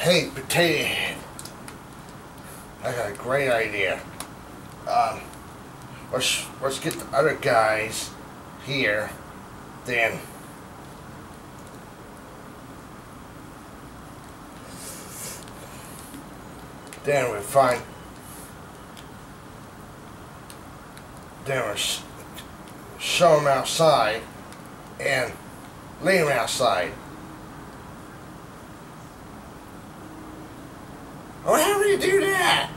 Hey, Potato Head, I got a great idea. Let's get the other guys here, then we find, then we show them outside and leave them outside. Well, how do you do that?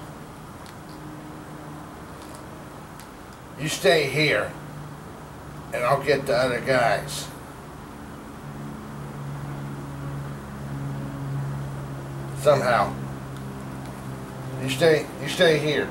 You stay here, and I'll get the other guys. Somehow. You stay here.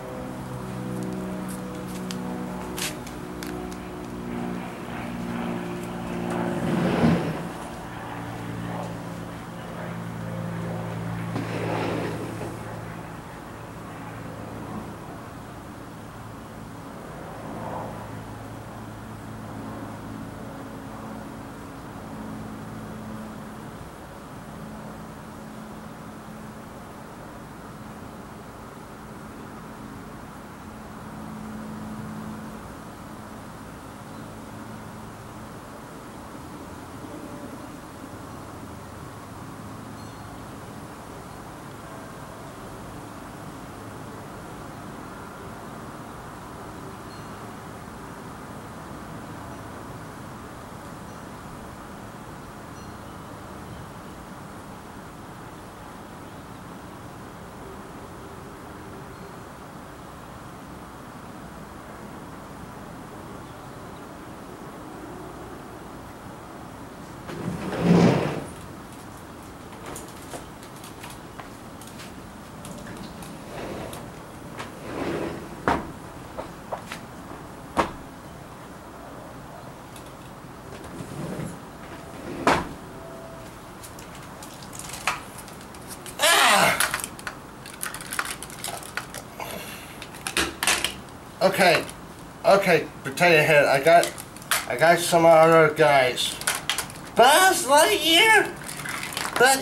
Okay, Potato Head, I got some other guys. Buzz Lightyear? But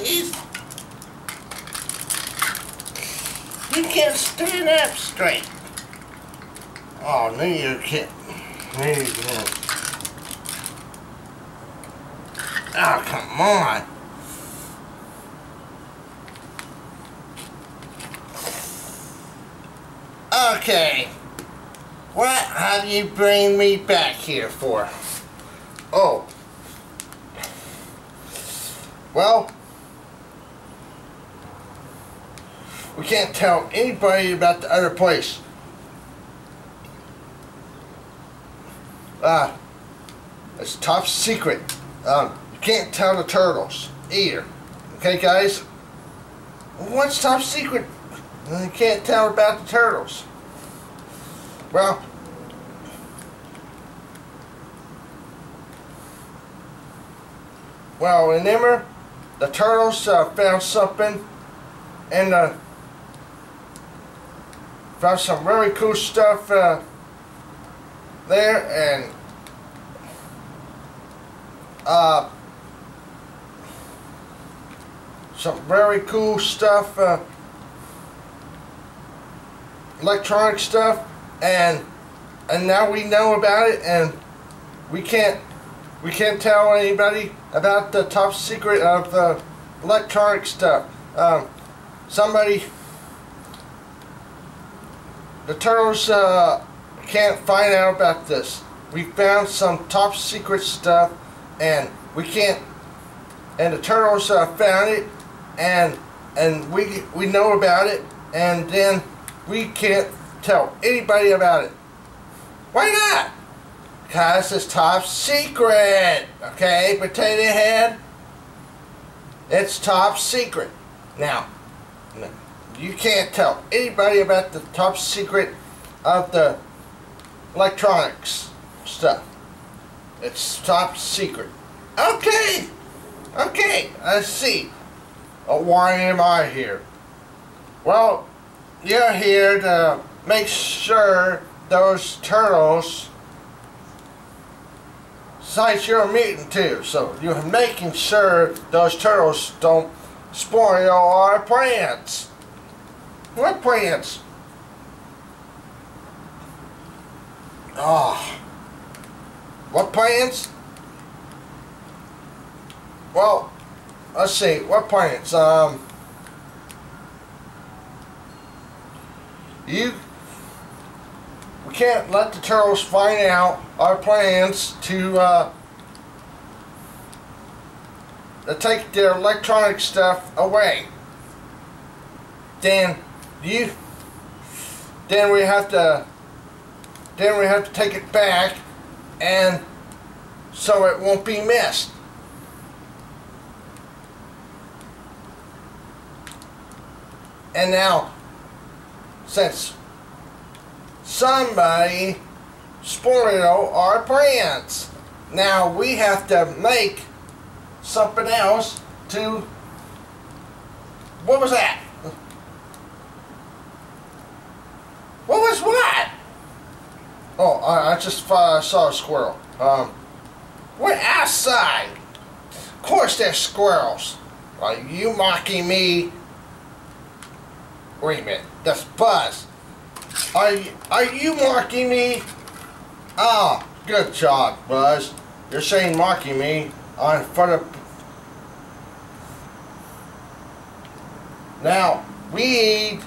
you can't stand up straight. Oh, no you can't. No you can't. Oh, come on. Okay. What have you bring me back here for? Oh. Well, we can't tell anybody about the other place. It's top secret. You can't tell the turtles either. Okay, guys? What's top secret? You can't tell about the turtles. Well, remember, the turtles found something, and found some really cool stuff there, and some very cool stuff, electronic stuff, and now we know about it, and we can't tell anybody about the top secret of the electronic stuff. The turtles can't find out about this. We found some top secret stuff, and we can't. And the turtles found it, and we know about it, and then we can't tell anybody about it. Why not? Because it's top secret. Okay, Potato Head? It's top secret. Now, you can't tell anybody about the top secret of the electronics stuff. It's top secret. Okay. Okay, I see. Why am I here? Well, you're here to make sure those turtles, besides you're a mutant too, so you're making sure those turtles don't spoil our plans. What plans? Ah, what plans? Well, let's see, what plans? We can't let the turtles find out our plans to take their electronic stuff away. Then we have to take it back, and so it won't be missed. And now, since somebody spoiled our plans, now we have to make something else to... What was that? What was what? Oh, I just saw a squirrel. We're outside. Of course there's squirrels. Are you mocking me? Wait a minute, that's Buzz. Are you mocking me? Oh, good job, Buzz. You're saying mocking me on front of... Now we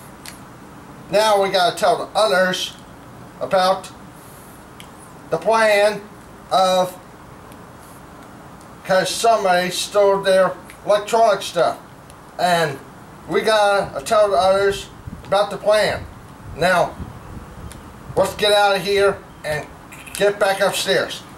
gotta tell the others about the plan of... because somebody stole their electronic stuff. And we gotta tell the others about the plan. Now, let's get out of here and get back upstairs.